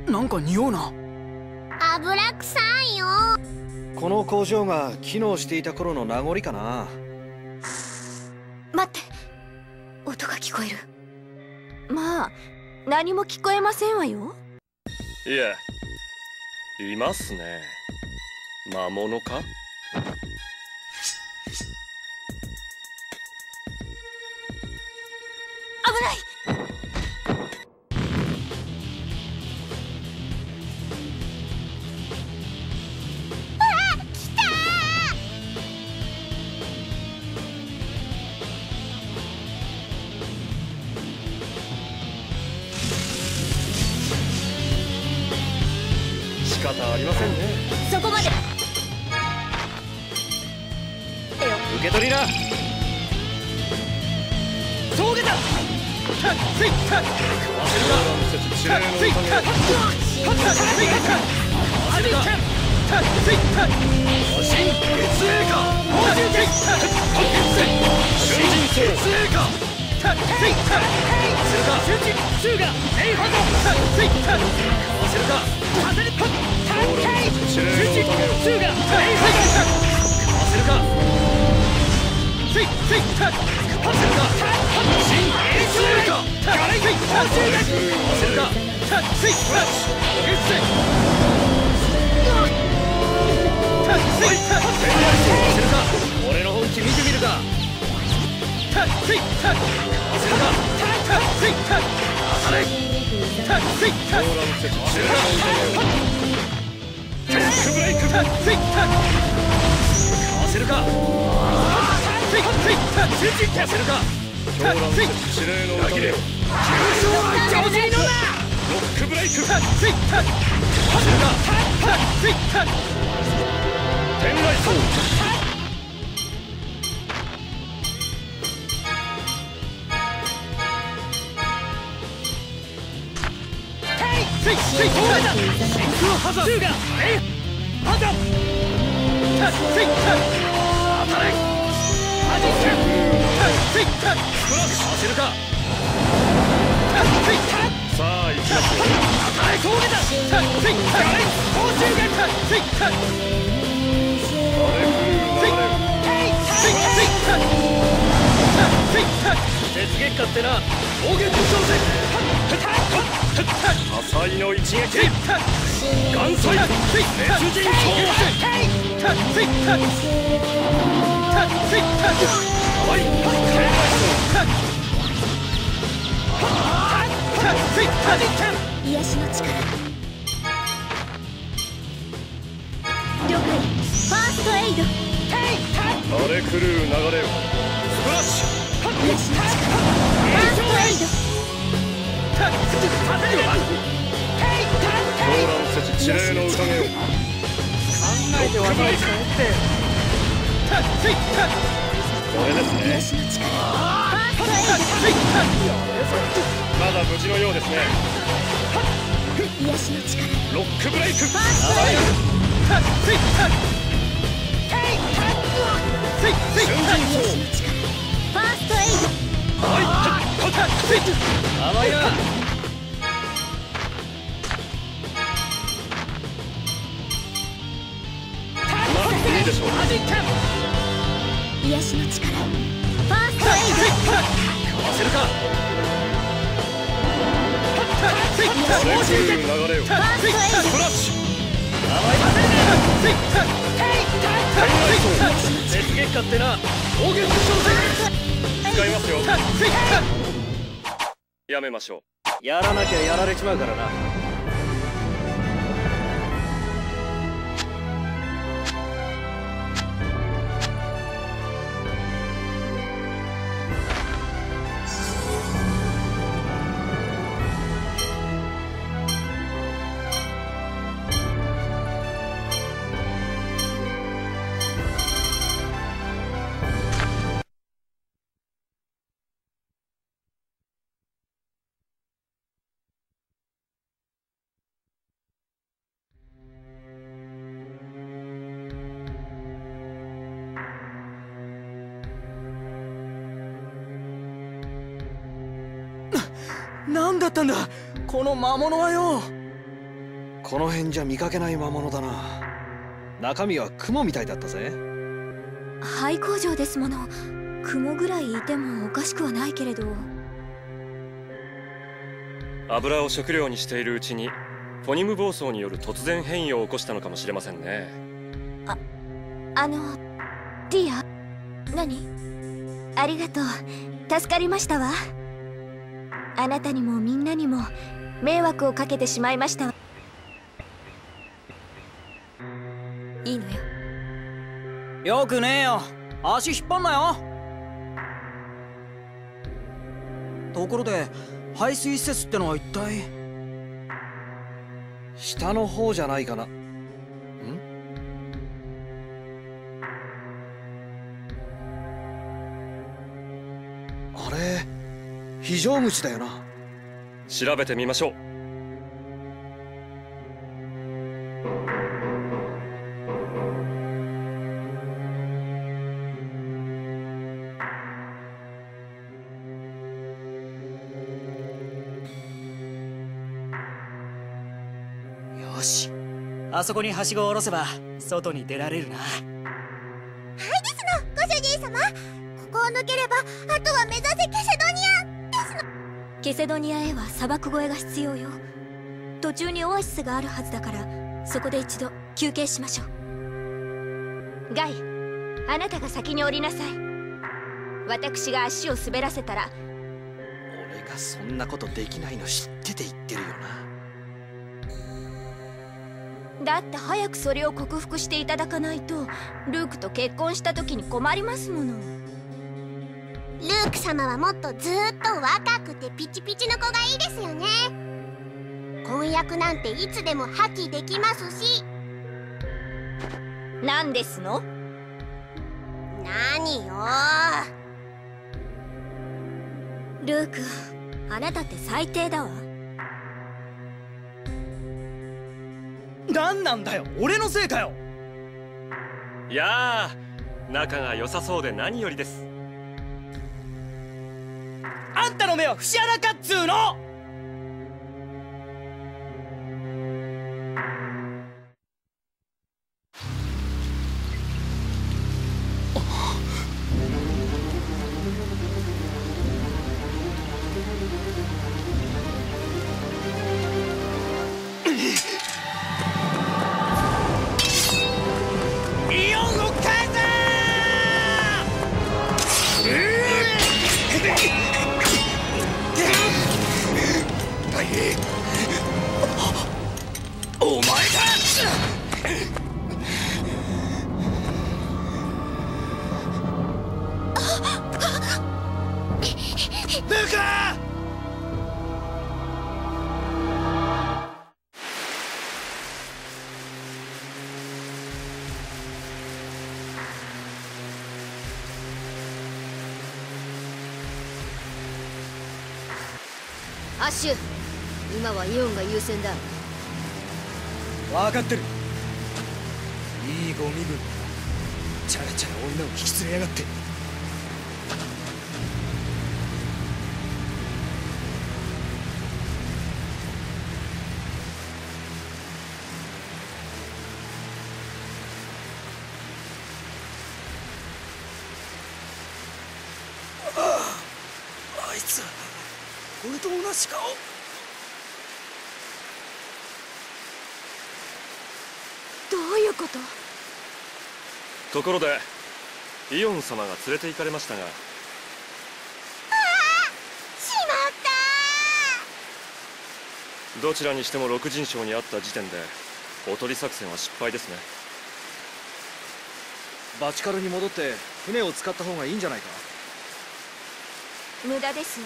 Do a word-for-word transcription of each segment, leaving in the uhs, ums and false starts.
なんか匂うな。 油臭いよ。 この工場が機能していた頃の名残かな。 待って、音が聞こえる。まあ何も聞こえませんわよ。 いや、いますね。魔物か？ 危ない。 仕方ありませんね。 そこまで。 受け取りな。 峠だ。 かわせるな。知霊のおかげ。俺の本気見てみるか。雪月下ってな、大元の挑戦。火災の一撃。元帥別人攻。はい、 癒しの力。了解。ファーストエイド。 荒れ狂う流れをスプラッシュ。 癒しの力。ファーストエイド。 ローラン節知霊の宴を。考えて技を使えって。 これですね。 癒しの力。ファーストエイまだ無事のようですね。 ド。癒しの力。 ロックブレイク。 ファーストエイド。 瞬陣走。 ファーストエイド。 はい、甘いな。まあいいでしょう。 癒しの力。ファーストエイド。 かわせるか。荒れ狂う流れをファーストエイド。 スプラッシュ。雪月下ってな、大元の挑戦。使いますよ。やめましょう。 やらなきゃやられちまうからな。 何だったんだこの魔物はよ。 この辺じゃ見かけない魔物だな。中身は雲みたいだったぜ。 廃工場ですもの。雲ぐらいいてもおかしくはないけれど。 油を食料にしているうちにフォニム暴走による突然変異を起こしたのかもしれませんね。 あ、あのディア、何？ありがとう、助かりましたわ。あなたにもみんなにも迷惑をかけてしまいましたわ。いいのよ。 よくねえよ、足引っ張んなよ。ところで排水施設ってのは一体？ 下の方じゃないかな。ん？あれ非常口だよな。 調べてみましょう。 よし、あそこにはしごを下ろせば外に出られるな。 はいですの、ご主人様。ここを抜ければあとは目指せケセドニアですの。 ケセドニアへは砂漠越えが必要よ。途中にオアシスがあるはずだから、そこで一度休憩しましょう。ガイ、あなたが先に降りなさい。私が足を滑らせたら。 俺がそんなことできないの知ってて言ってるよな。 だって早くそれを克服していただかないと、ルークと結婚した時に困りますもの。 ルーク様はもっとずーっと若くてピチピチの子がいいですよね。婚約なんていつでも破棄できますし。 何ですの？ 何よ。 ルーク、あなたって最低だわ。 何なんだよ、俺のせいかよ。 いやー、仲が良さそうで何よりです。 あんたの目は節穴かっつーの。イオンを返せー！お前だ！ルカ！ アッシュ、今はイオンが優先だ。 分かってる。いいご身分。チャラチャラ女を引き連れやがって。ああ、あいつ俺と同じ顔。 どういうこと？ ところでイオン様が連れて行かれましたが。 しまった。 どちらにしても六人称にあった時点でおとり作戦は失敗ですね。 バチカルに戻って船を使った方がいいんじゃないか。 無駄ですわ。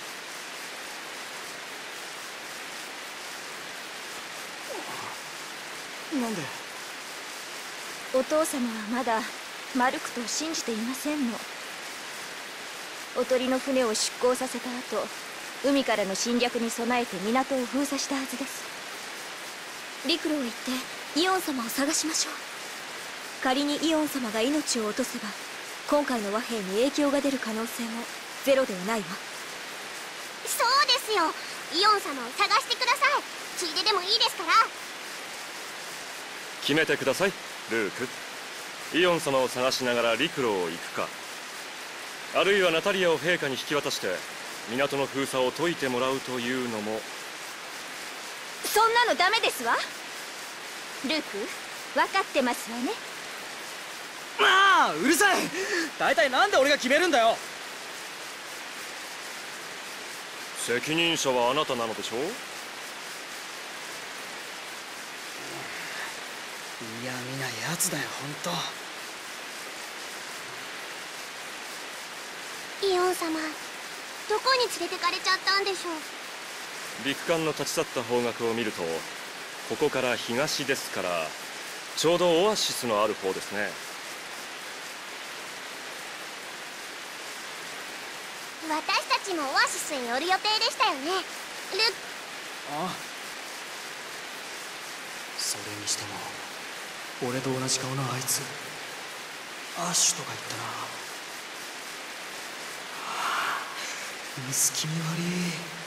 なんで？ お父様はまだマルクトを信じていませんの。おとりの船を出港させた後、海からの侵略に備えて港を封鎖したはずです。陸路を行ってイオン様を探しましょう。仮にイオン様が命を落とせば、今回の和平に影響が出る可能性もゼロではないわ。 そうですよ。イオン様を探してください。ついででもいいですから。 決めてください、ルーク。イオン様を探しながら陸路を行くか、あるいはナタリアを陛下に引き渡して港の封鎖を解いてもらうというのも。 そんなのダメですわ。ルーク、分かってますわね。 まあうるさい。大体なんで俺が決めるんだよ。 責任者はあなたなのでしょう。 嫌味なやつだよ本当。 イオン様、どこに連れてかれちゃったんでしょう。 陸艦の立ち去った方角を見ると、ここから東ですから、ちょうどオアシスのある方ですね。 私たちもオアシスへ寄る予定でしたよね、ル。 ああ、それにしても俺と同じ顔のあいつ、アッシュとか言ったな。はあ、薄気味悪い。